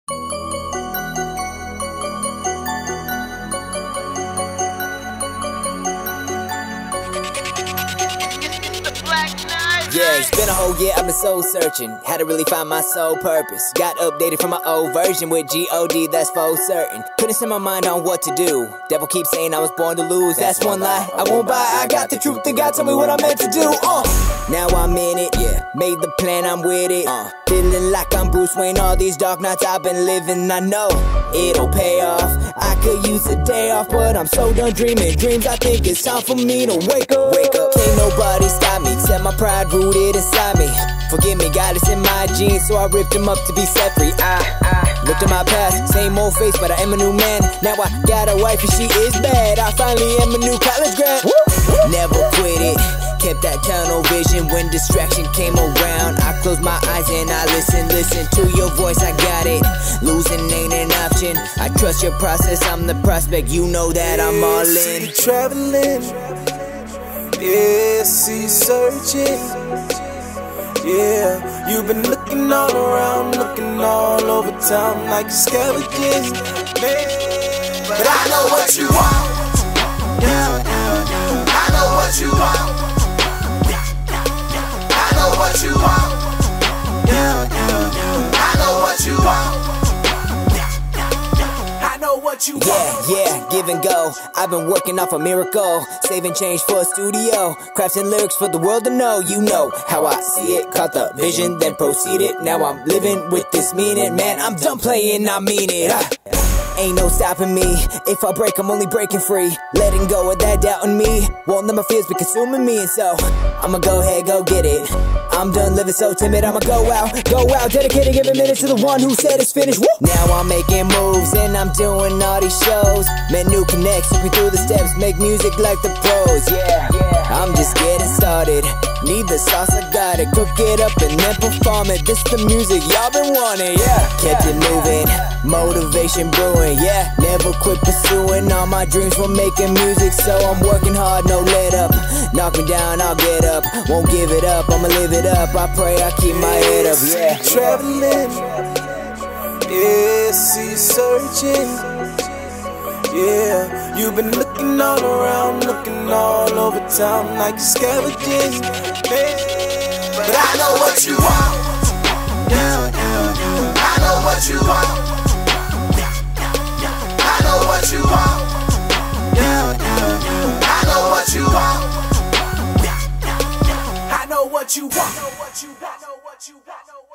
Yeah, it's been a whole year, I've been soul searching. Had to really find my soul purpose. Got updated from my old version with G-O-D, that's for certain. Couldn't set my mind on what to do. Devil keeps saying I was born to lose, that's one lie I won't buy. I got the truth and God told me what I'm meant to do. Now I'm in it, yeah. Made the plan, I'm with it. Feeling like I'm Bruce Wayne. All these dark nights I've been living, I know it'll pay off. I could use a day off, but I'm so done dreaming dreams. I think it's time for me to wake up. Can't nobody stop me except my pride rooted inside me. Forgive me, God, it's in my genes, so I ripped him up to be set free. I looked at my past, same old face, but I am a new man. Now I got a wife and she is bad. I finally am a new college grad. Never quit it, kept that tunnel vision when distraction came around. I close my eyes and I listen to your voice, I got it. Losing ain't an option, I trust your process, I'm the prospect. You know that I'm all in. See traveling, yeah, see searching. Yeah, you've been looking all around, looking all over town like a skeleton, man. But I know what you want. I know what you want. I know what you want. I know what you want. I know what you want. Yeah, give and go. I've been working off a miracle, saving change for a studio, crafting lyrics for the world to know. You know how I see it, caught the vision, then proceeded. Now I'm living with this meaning. Man, I'm done playing, I mean it. Ain't no stopping me. If I break, I'm only breaking free. Letting go of that doubt in me. Won't let my fears be consuming me. And so, I'ma go ahead, go get it. I'm done living so timid, I'ma go out, dedicating every minute to the one who said it's finished. Woo! Now I'm making moves and I'm doing all these shows. Man, new connects, took me through the steps, make music like the pros. Yeah, I'm just getting started. Need the sauce, I got it. Cook it up and then perform it. This the music y'all been wanting, yeah. Kept it moving, motivation brewing, yeah. Never quit pursuing all my dreams for making music. So I'm working hard, no let up. Knock me down, I'll get up. Won't give it up, I'ma live it up. I pray I keep my head up, yeah. Traveling, yeah, see searching. Yeah, you've been looking all around, looking all over town like a skeleton, man. But I know what you want. I know what you want. I know what you want. I know what you want. I know what you want. I know what you want.